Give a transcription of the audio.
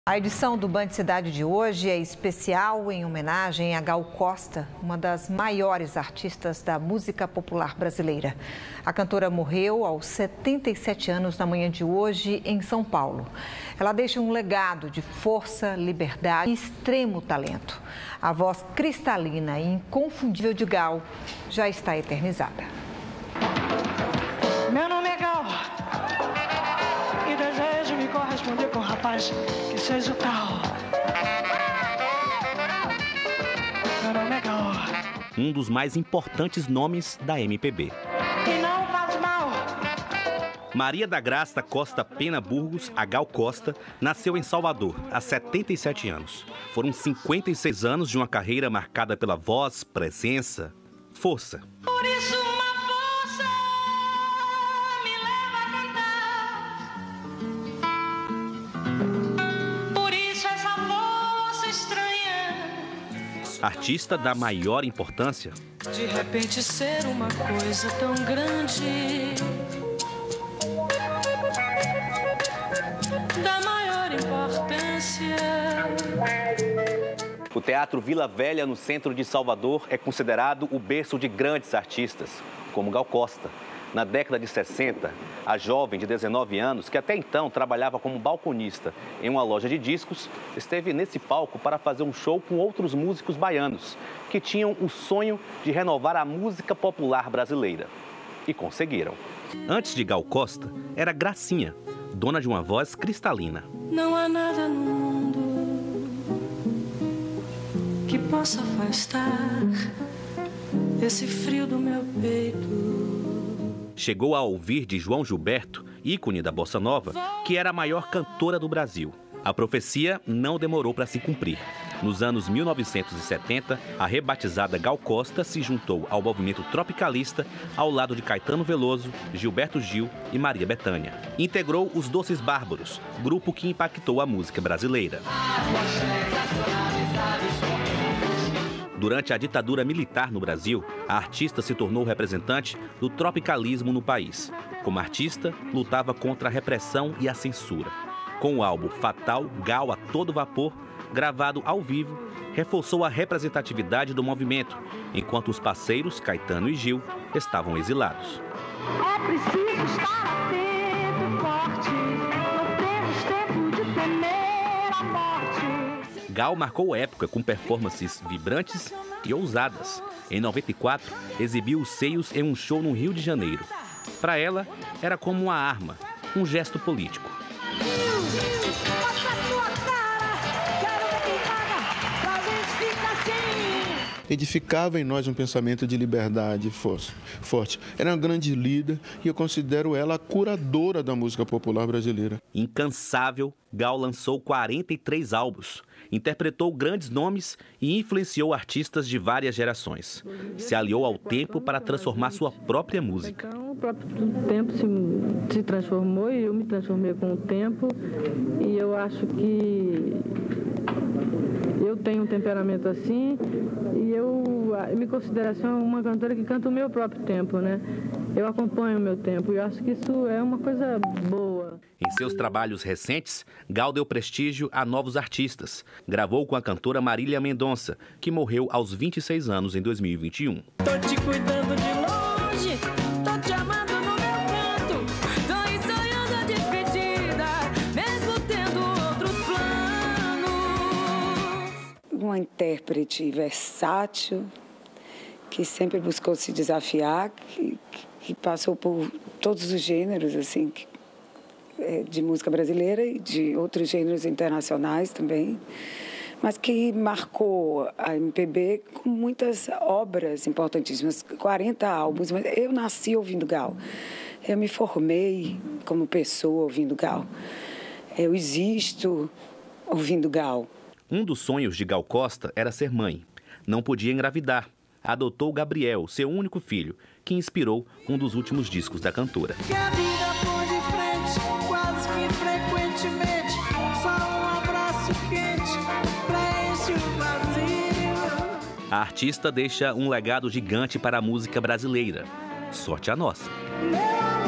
A edição do Band Cidade de hoje é especial em homenagem a Gal Costa, uma das maiores artistas da música popular brasileira. A cantora morreu aos 77 anos na manhã de hoje em São Paulo. Ela deixa um legado de força, liberdade e extremo talento. A voz cristalina e inconfundível de Gal já está eternizada. Meu nome é Gal e desejo me corresponder com um rapaz que seja o tal. Meu nome é Gal. Um dos mais importantes nomes da MPB. E não faz mal. Maria da Graça Costa Pena Burgos, a Gal Costa, nasceu em Salvador há 77 anos. Foram 56 anos de uma carreira marcada pela voz, presença, força. Por isso uma força me leva a cantar. Por isso essa força estranha. Artista da maior importância. De repente ser uma coisa tão grande. Da maior importância. O Teatro Vila Velha, no centro de Salvador, é considerado o berço de grandes artistas, como Gal Costa. Na década de 60, a jovem de 19 anos, que até então trabalhava como balconista em uma loja de discos, esteve nesse palco para fazer um show com outros músicos baianos, que tinham o sonho de renovar a música popular brasileira. E conseguiram. Antes de Gal Costa, era Gracinha, dona de uma voz cristalina. Não há nada no mundo que possa afastar esse frio do meu peito. Chegou a ouvir de João Gilberto, ícone da Bossa Nova, que era a maior cantora do Brasil. A profecia não demorou para se cumprir. Nos anos 1970, a rebatizada Gal Costa se juntou ao movimento tropicalista ao lado de Caetano Veloso, Gilberto Gil e Maria Bethânia. Integrou os Doces Bárbaros, grupo que impactou a música brasileira. Durante a ditadura militar no Brasil, a artista se tornou representante do tropicalismo no país. Como artista, lutava contra a repressão e a censura. Com o álbum Fatal, Gal a Todo Vapor, gravado ao vivo, reforçou a representatividade do movimento, enquanto os parceiros, Caetano e Gil, estavam exilados. É preciso estar atento, forte, não temos tempo de temer a morte. Gal marcou época com performances vibrantes e ousadas. Em 94, exibiu os seios em um show no Rio de Janeiro. Para ela, era como uma arma, um gesto político. Edificava em nós um pensamento de liberdade forte. Era uma grande líder e eu considero ela a curadora da música popular brasileira. Incansável, Gal lançou 43 álbuns, interpretou grandes nomes e influenciou artistas de várias gerações. Se aliou ao tempo para transformar sua própria música. Então, o próprio tempo se transformou e eu me transformei com o tempo. E eu acho que eu tenho um temperamento assim e eu me considero assim uma cantora que canta o meu próprio tempo, né? Eu acompanho o meu tempo e eu acho que isso é uma coisa boa. Em seus trabalhos recentes, Gal deu prestígio a novos artistas. Gravou com a cantora Marília Mendonça, que morreu aos 26 anos em 2021. Tô te cuidando de longe, tô te amando no meu canto, tô ensaiando a despedida, mesmo tendo outros planos. Uma intérprete versátil, que sempre buscou se desafiar, que passou por todos os gêneros, assim, de música brasileira e de outros gêneros internacionais também, mas que marcou a MPB com muitas obras importantíssimas, 40 álbuns. Mas eu nasci ouvindo Gal, eu me formei como pessoa ouvindo Gal, eu existo ouvindo Gal. Um dos sonhos de Gal Costa era ser mãe. Não podia engravidar. Adotou Gabriel, seu único filho, que inspirou um dos últimos discos da cantora. Que a vida põe de frente, quase que frequentemente, só um abraço quente, preenche o vazio. A artista deixa um legado gigante para a música brasileira. Sorte a nossa. Meu